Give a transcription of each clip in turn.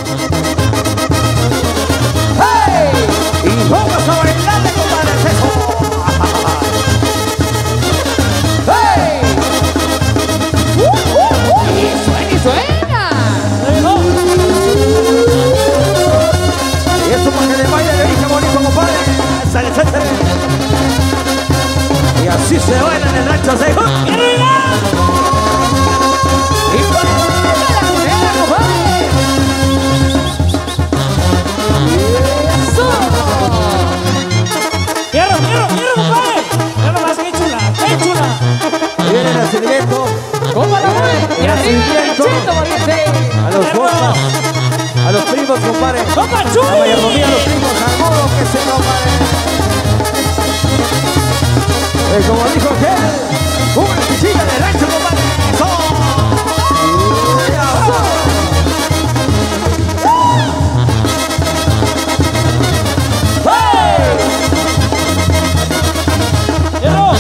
¡Hey! Y vamos a bailarle, compadre, eso. ¡Hey! Y suena. Y eso para que le baile le dije bonito, compadre. Sale. Y así se baila en el rancho seco. Y con la moneda, compadre. Eso. Fierro, compadre. Ya nomás, qué chula. Viene el nacimiento. ¿Cómo la mueve? Y arriba el Nacimiento. ranchito, valiente. A los compas, a los primos, compadre. ¡Compa A Chuy! mayordomía, a los primos, al modo que se compadre. Como dijo aquel, una chica de rancho, compadre. ¡Eso! ¡Fierro!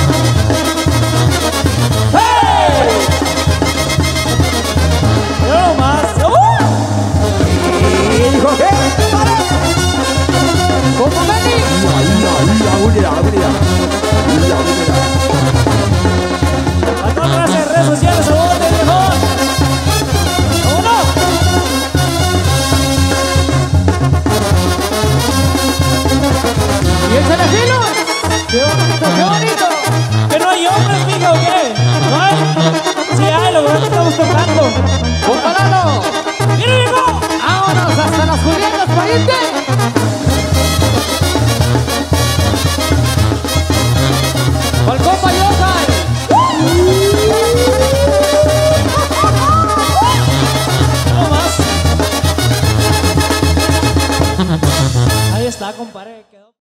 ¡Fierro nomás! Y dijo que, ¿Cómo Benny? A todas las redes sociales, a vos, viejo. ¡Vámonos! Y échale filo. Qué bonito. ¿Que no hay hombres, mijo, o qué? ¿No hay? Sí hay, lo que estamos tocando. Compáralo. ¡Mira, viejo! Vámonos hasta las Julianas, pariente. Pa'l compa Johan. Nomás. Ahí está, compadre. Quedó.